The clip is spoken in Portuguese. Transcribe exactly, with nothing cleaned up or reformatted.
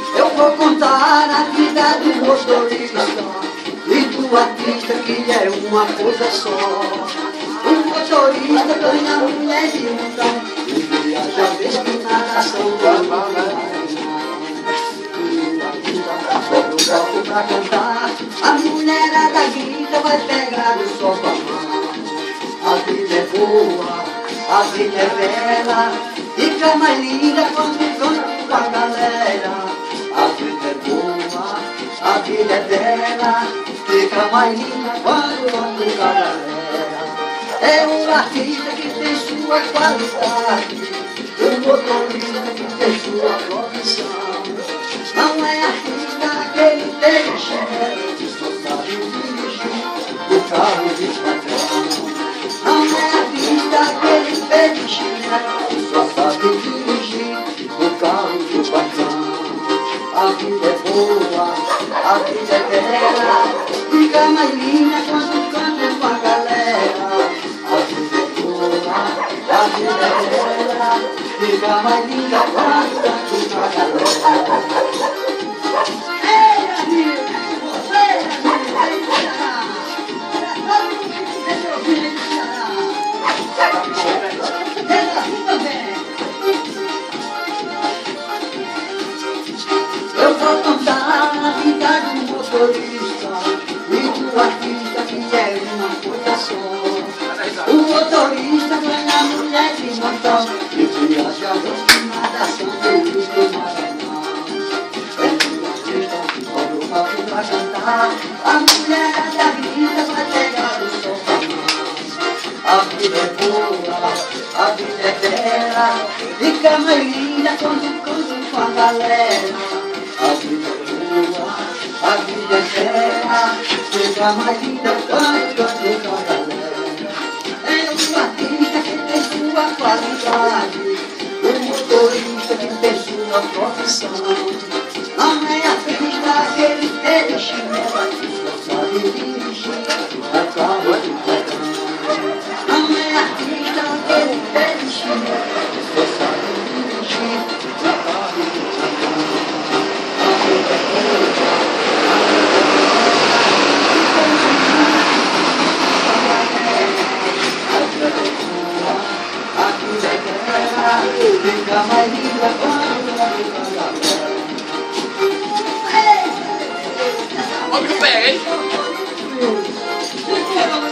Eu vou contar a vida do motorista e do artista, que é uma coisa só. O motorista ganha mulher de montão e viaja vez que na nação do sobe o palco pra cantar, a mulherada grita, vai pegar o sol com a mão. A vida é boa, a vida é bela, fica mais linda quando canto com a galera. A vida é boa, a vida é bela, fica mais linda quando canto com a galera. É um artista que tem sua qualidade, um motorista que tem sua profissão. Não é artista aquele tem chinelo que só sabe dirigir o carro de patrão. Não é artista aquele tem chinelo que só sabe dirigir o carro de patrão. A vida é boa, a vida é bela, fica mais linda quando canto com a galera. A vida é boa, a vida é bela, fica mais linda quando canto com a galera. Eu vou contar a vida do motorista e do artista, que é uma coisa só. O motorista ganha mulher de montão e viaja na nação do Maranhão. É um artista que sobe o palco pra cantar, a mulherada grita, vai pegar o sol com a mão. A vida é boa, a vida é bela, fica mais linda quando canto com a galera. A vida é boa, a vida é bela, fica mais linda quando canto com a galera. É um artista que tem sua qualidade, um motorista que tem sua profissão. Não é artista aquele que tem chinelo que só sabe dirigir o carro de patrão. Não é artista aquele que tem chinelo que só sabe dirigir o carro de patrão. Fica mais linda quando a galera. Olha o pé, hein?